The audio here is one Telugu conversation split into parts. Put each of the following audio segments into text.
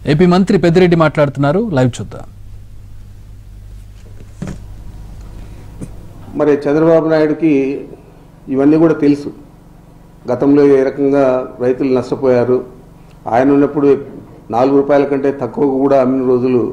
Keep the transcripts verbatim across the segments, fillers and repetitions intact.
ఏపీ మంత్రి పెద్దిరెడ్డి మాట్లాడుతున్నారు, లైవ్ చూద్దాం. మరి చంద్రబాబు నాయుడుకి ఇవన్నీ కూడా తెలుసు. గతంలో ఏ రకంగా రైతులు నష్టపోయారు, ఆయన ఉన్నప్పుడు నాలుగు రూపాయల కంటే తక్కువ కూడా అమ్మిన రోజులు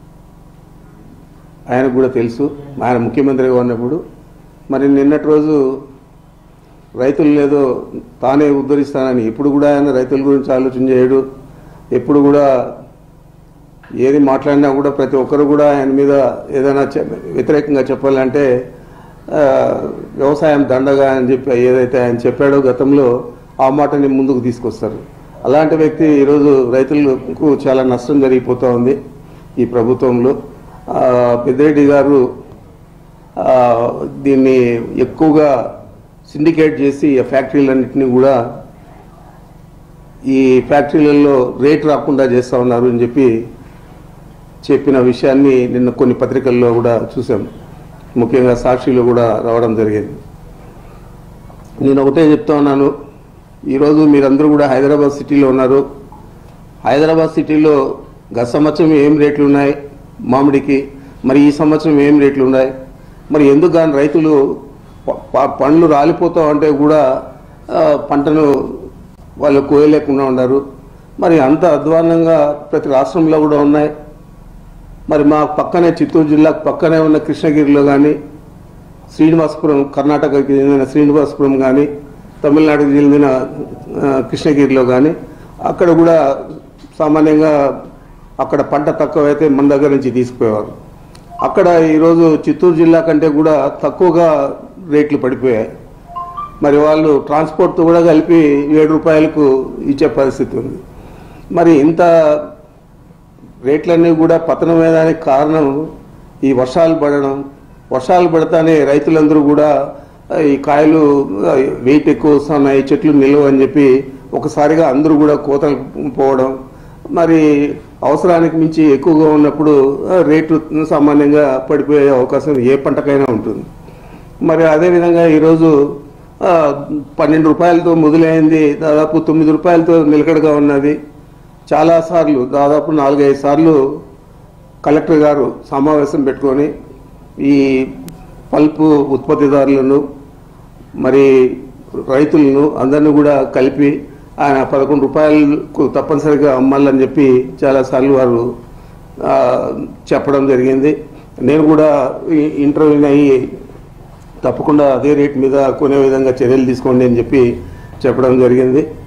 ఆయనకు కూడా తెలుసు, ఆయన ముఖ్యమంత్రిగా ఉన్నప్పుడు. మరి నిన్నటి రోజు రైతులు లేదో తానే ఉద్ధరిస్తానని ఎప్పుడు కూడా ఆయన రైతుల గురించి ఆలోచన చేయడు. ఎప్పుడు కూడా ఏది మాట్లాడినా కూడా ప్రతి ఒక్కరు కూడా ఆయన మీద ఏదైనా వ్యతిరేకంగా చెప్పాలంటే వ్యవసాయం దండగా అని చెప్పి ఏదైతే ఆయన చెప్పాడో గతంలో ఆ మాటని ముందుకు తీసుకొస్తారు. అలాంటి వ్యక్తి ఈరోజు రైతులకు చాలా నష్టం జరిగిపోతూ ఉంది ఈ ప్రభుత్వంలో. పెద్దిరెడ్డి గారు దీన్ని ఎక్కువగా సిండికేట్ చేసి ఆ ఫ్యాక్టరీలన్నింటినీ కూడా ఈ ఫ్యాక్టరీలలో రేట్ రాకుండా చేస్తూ ఉన్నారు అని చెప్పి చెప్పిన విషయాన్ని నిన్న కొన్ని పత్రికల్లో కూడా చూసాం, ముఖ్యంగా సాక్షిలో కూడా రావడం జరిగింది. నేను ఒకటే చెప్తా ఉన్నాను, ఈరోజు మీరందరూ కూడా హైదరాబాద్ సిటీలో ఉన్నారు. హైదరాబాద్ సిటీలో గత సంవత్సరం ఏం రేట్లు ఉన్నాయి మామిడికి, మరి ఈ సంవత్సరం ఏం రేట్లు ఉన్నాయి, మరి ఎందుకు కానీ రైతులు పండ్లు రాలిపోతూ ఉంటే కూడా పంటను వాళ్ళు కోయలేకుండా ఉన్నారు. మరి అంత అధ్వానంగా ప్రతి రాష్ట్రంలో కూడా ఉన్నాయి. మరి మా పక్కనే చిత్తూరు జిల్లాకు పక్కనే ఉన్న కృష్ణగిరిలో కానీ, శ్రీనివాసపురం కర్ణాటకకి చెందిన శ్రీనివాసపురం కానీ, తమిళనాడుకి చెందిన కృష్ణగిరిలో కానీ అక్కడ కూడా సామాన్యంగా అక్కడ పంట తక్కువైతే మన దగ్గర నుంచి తీసుకుపోయేవారు. అక్కడ ఈరోజు చిత్తూరు జిల్లా కంటే కూడా తక్కువగా రేట్లు పడిపోయాయి. మరి వాళ్ళు ట్రాన్స్పోర్ట్తో కూడా కలిపి ఏడు రూపాయలకు ఇచ్చే పరిస్థితి ఉంది. మరి ఇంత రేట్లన్నీ కూడా పతనమయ్యేదానికి కారణం ఈ వర్షాలు పడడం. వర్షాలు పడతానే రైతులందరూ కూడా ఈ కాయలు వెయిట్ ఎక్కువ వస్తున్నాయి, చెట్లు నిలువ అని చెప్పి ఒకసారిగా అందరూ కూడా కోతలు పోవడం. మరి అవసరానికి మించి ఎక్కువగా ఉన్నప్పుడు రేటు సామాన్యంగా పడిపోయే అవకాశం ఏ పంటకైనా ఉంటుంది. మరి అదేవిధంగా ఈరోజు పన్నెండు రూపాయలతో మొదలైంది, దాదాపు తొమ్మిది రూపాయలతో నిలకడగా ఉన్నది. చాలాసార్లు దాదాపు నాలుగైదు సార్లు కలెక్టర్ గారు సమావేశం పెట్టుకొని ఈ పల్పు ఉత్పత్తిదారులను మరి రైతులను అందరినీ కూడా కలిపి ఆయన పదకొండు రూపాయలకు తప్పనిసరిగా అమ్మాలని చెప్పి చాలాసార్లు వారు చెప్పడం జరిగింది. నేను కూడా ఇంటర్వ్యూ అయ్యి తప్పకుండా అదే రేట్ మీద కొనే విధంగా చర్యలు తీసుకోండి అని చెప్పి చెప్పడం జరిగింది.